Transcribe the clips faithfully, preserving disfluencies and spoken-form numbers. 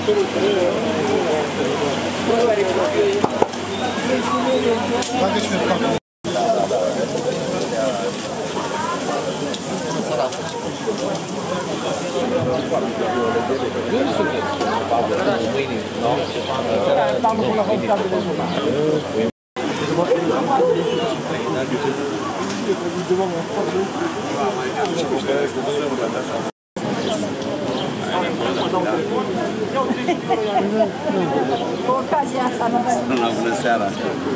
Bună seara!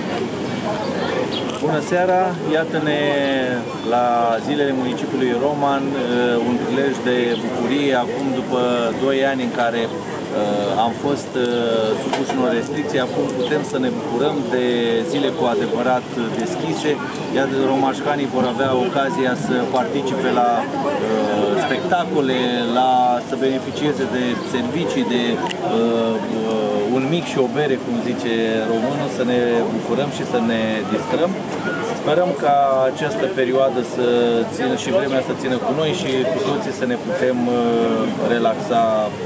Bună seara! Iată-ne la zilele municipiului Roman, un prilej de bucurie acum după doi ani în care am fost supuși unor restricții. Acum putem să ne bucurăm de zile cu adevărat deschise. Iată, romașcanii vor avea ocazia să participe la uh, spectacole, la, să beneficieze de servicii, de uh, uh, un mic și o bere, cum zice românul, să ne bucurăm și să ne distrăm. Sperăm ca această perioadă să țină și vremea să țină cu noi și cu toții să ne putem uh, relaxa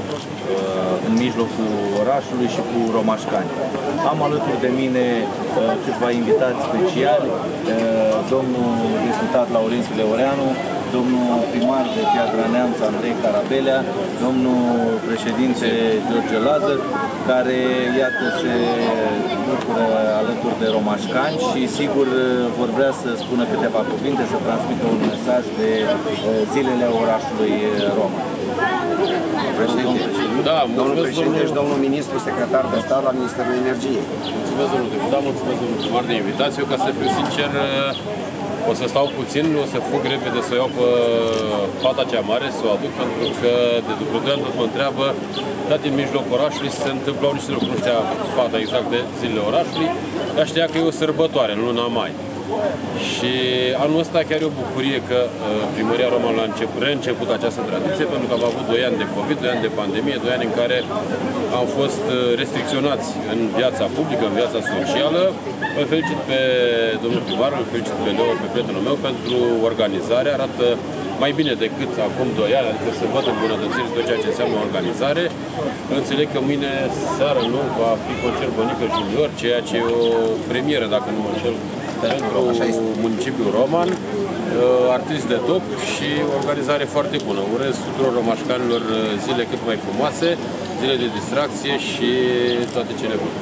în mijlocul orașului și cu romașcani. Am alături de mine uh, câțiva invitați speciali, uh, domnul deputat Laurențiu Leoreanu, domnul primar de Piatra Neamț Andrei Carabelea, domnul președinte George Lazar, care, iată, se bucură alături de romașcani și, sigur, vor vrea să spună câteva cuvinte, să transmită un mesaj de uh, zilele orașului Roma. Președinte. Da, domnul președinte și domnul ministru, secretar de stat la Ministerul Energiei. Mulțumesc, domnul deputat, mulțumesc, domnul primar, de invitație. Eu, ca să fiu sincer, o să stau puțin, o să fug repede să iau pe fata cea mare, să o aduc, pentru că de după doi ani tot mă întreabă, dar din mijlocul orașului se întâmplau niște lucruri, nu știa fata exact de zilele orașului, dar știa că e o sărbătoare în luna mai. Și anul ăsta chiar e o bucurie că Primăria Roman a început, reînceput această tradiție, pentru că am avut doi ani de COVID, doi ani de pandemie, doi ani în care am fost restricționați în viața publică, în viața socială. Îl felicit pe domnul primar, îl felicit pe Leo, pe prietenul meu, pentru organizare. Arată mai bine decât acum doi ani, adică să văd îmbunătățiri tot ceea ce înseamnă organizare. Înțeleg că mâine seară nu va fi concert Bănică Junior, ceea ce e o premieră, dacă nu mă înșel, pentru municipiul Roman, artiști de top și organizare foarte bună. Urez tuturor romașcanilor zile cât mai frumoase, zile de distracție și toate cele bune.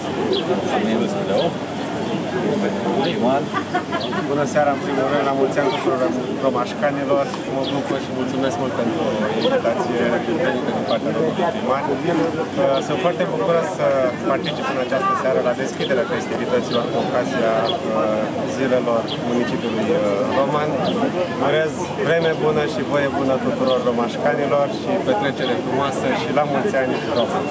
Bună seara, în primul rând, la mulți ani tuturor romașcanilor. Mă bucur și mulțumesc mult pentru invitație venită din partea domnului primar. Sunt foarte bucuros să particip în această seară la deschiderea festivităților cu ocazia zilelor municipiului Roman. Urez vreme bună și voie bună tuturor romașcanilor și petrecere frumoasă și la mulți ani Roman.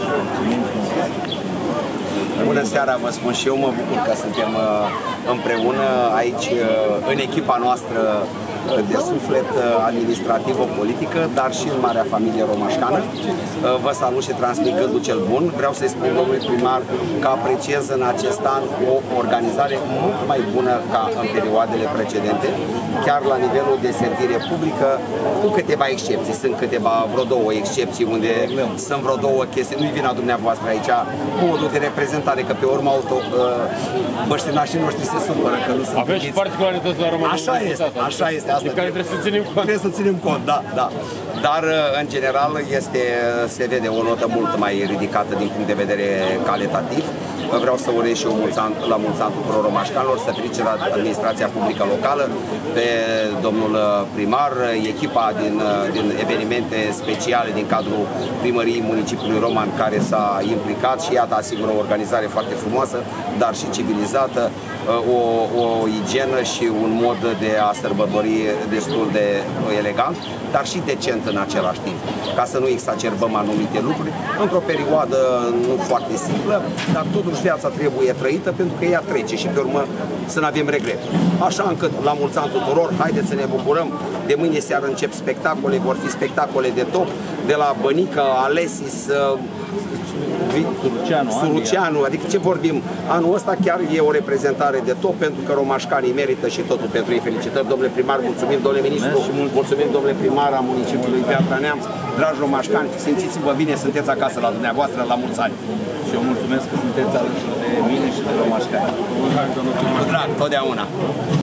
Bună seara, vă spun și eu, mă bucur că suntem împreună aici în echipa noastră de suflet administrativă, politică, dar și în marea familie romașcană. Vă salut și transmit gândul cel bun. Vreau să-i spun domnului primar că apreciez în acest an o organizare mult mai bună ca în perioadele precedente, chiar la nivelul de servire publică, cu câteva excepții. Sunt câteva, vreo două excepții unde sunt vreo două chestii. Nu-i vina dumneavoastră aici, modul de reprezentare, că pe urmă auto, băștinașii noștri se supără că nu sunt. Aveți și particularități la România. Așa este, așa este. Asta de care trebuie să ținem cont. Trebuie să ținem cont, da, da. Dar, în general, este, se vede o notă mult mai ridicată din punct de vedere calitativ. Vreau să urez și eu mulți ani, la mulți ani tuturor romașcanilor, să felicit la administrația publică locală, pe domnul primar, echipa din, din evenimente speciale din cadrul primăriei municipiului Roman care s-a implicat și iată asigură o organizare foarte frumoasă, dar și civilizată, o, o igienă și un mod de a sărbători destul de elegant, dar și decent în același timp, ca să nu exacerbăm anumite lucruri, într-o perioadă nu foarte simplă, dar totuși viața trebuie trăită pentru că ea trece și pe urmă să nu avem regret. Așa încât, la mulți ani tuturor, haideți să ne bucurăm. De mâine seară încep spectacole, vor fi spectacole de top, de la Bănică, Alesis, Suruceanu, Suruceanu, adică ce vorbim? Anul ăsta chiar e o reprezentare de top, pentru că romașcanii merită și totul pentru ei. Felicitări, domnule primar, mulțumim, domnule ministru, mulțumim, domnule primar a municipiului Piatra Neamț. Dragi romașcani, simțiți-vă bine, sunteți acasă la dumneavoastră, la mulți ani. Și eu mulțumesc că sunteți alături de mine și de romașcani. Cu drag, totdeauna.